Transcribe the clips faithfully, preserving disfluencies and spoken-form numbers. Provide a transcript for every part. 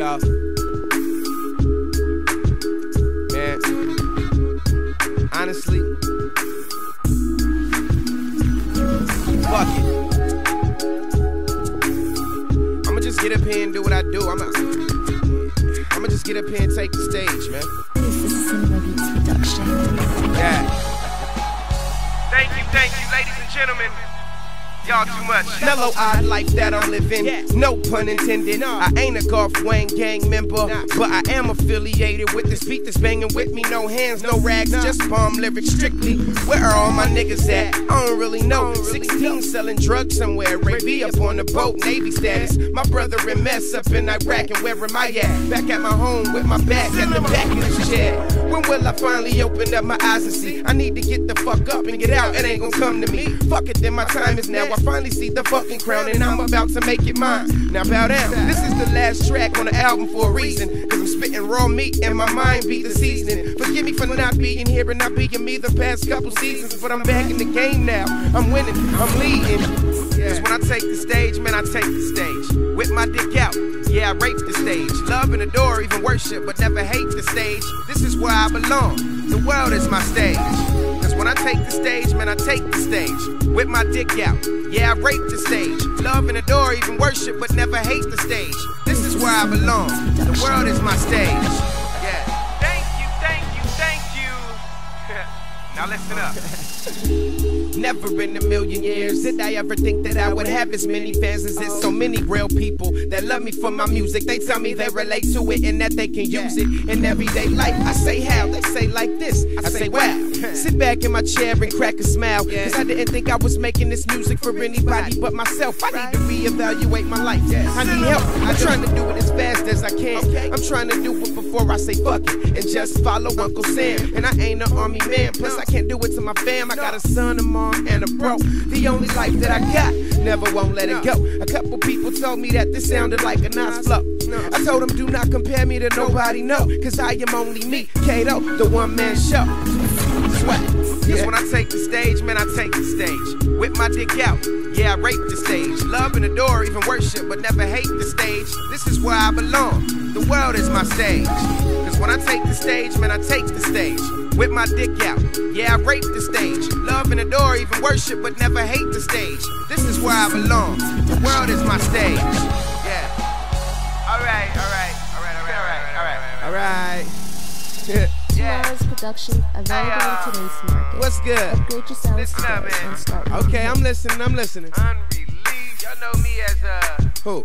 y'all. Man, honestly, fuck it. I'ma just get up here and do what I do. I'ma, I'ma just get up here and take the stage, man. This is Cinema Beats Production. Yeah. Thank you, thank you, ladies and gentlemen. Y'all too much. Mellow odd life that I'm living, no pun intended. I ain't a Garth Wang gang member, but I am affiliated with this beat that's banging with me. No hands, no rags, just palm lyrics strictly. Where are all my niggas at? I don't really know. sixteen selling drugs somewhere, Ray B up on the boat, Navy status. My brother in mess up in Iraq, and where am I at? Back at my home with my back at the back of the chair. When will I finally open up my eyes and see? I need to get the fuck up and get out, it ain't gonna come to me. Fuck it, then my time is now. I finally see the fucking crown and I'm about to make it mine. Now bow down. This is the last track on the album for a reason, cause I'm spitting raw meat and my mind be the seasoning. Forgive me for not being here and not being me the past couple seasons, but I'm back in the game now. I'm winning, I'm leading. Cause when I take the stage, man, I take the stage. With my dick out, yeah, I rape the stage. Love and adore, even worship, but never hate the stage. This is where I belong. The world is my stage. Cause when I take the stage, man, I take the stage. With my dick out, yeah, I rape the stage. Love and adore, even worship, but never hate the stage. This is where I belong. The world is my stage. Yeah. Thank you, thank you, thank you. Now listen up. Never in a million years did I ever think that I would have as many fans as this. So many real people that love me for my music. They tell me they relate to it and that they can use it in everyday life. I say how, they say like this. I say wow. Sit back in my chair and crack a smile, cause I didn't think I was making this music for anybody but myself. I need to reevaluate my life. I need help. I'm trying to do it as fast as I can. I'm trying to do it before I say fuck it and just follow Uncle Sam. And I ain't an army man, plus I can't do it to my fam. I got a son, a mom, and a bro. The only life that I got, never won't let it go. A couple people told me that this sounded like a nice flow. I told them do not compare me to nobody, no, cause I am only me, Kato, the one man show. Sweat. Cause when I take the stage, man, I take the stage. With my dick out, yeah, I rape the stage. Love and adore, even worship, but never hate the stage. This is where I belong. The world is my stage. Cause when I take the stage, man, I take the stage. With my dick out, yeah, I rape the stage. Love and adore, even worship, but never hate the stage. This is where I belong. The world is my stage. Yeah. Alright, alright, alright, alright, alright, alright. Alright. Tomorrow's production available Hey, uh, in today's market. What's good? Upgrade your sounds Listen up, today man. and start Okay, I'm listening, I'm listening. Unreleased. Y'all know me as uh Who?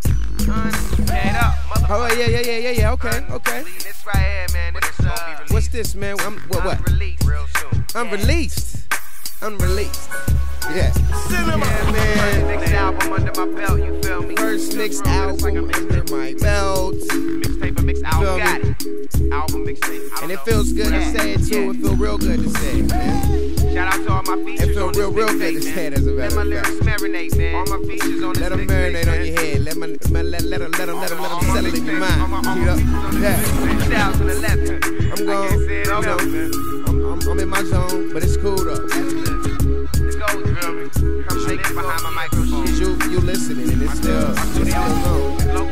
Undead Up, motherfucker. Oh, yeah, yeah, yeah, yeah, yeah, okay, okay. This right here, man. This is uh What's this, man? I'm, what, what? Unreleased real soon. Unreleased. Unreleased. Yeah. Cinema. Yeah, man. Next album under my belt, you feel me? First mixed album under my belt. Mixtape, mixed Feel album, me? got it. Album mixtape. I And don't it know. feels good to Yeah, say it too. yeah. It feel real good to say it, man. Shout out to all my features. It feel on real, this real good mixtape, to say man. it as a Let matter my of lyrics fact. marinate, man. All my features on this Let them mixtape, marinate on man. your head. Let my, my let, let them, let them, let them, let them settle in your mind. You know? Yeah. twenty eleven. I'm gone. You know, I'm, I'm, I'm in my zone, but it's cool though. That's the, the gold, you feel me? Come shaking behind my microphone. Cause you, you listening and it's still, it's still going.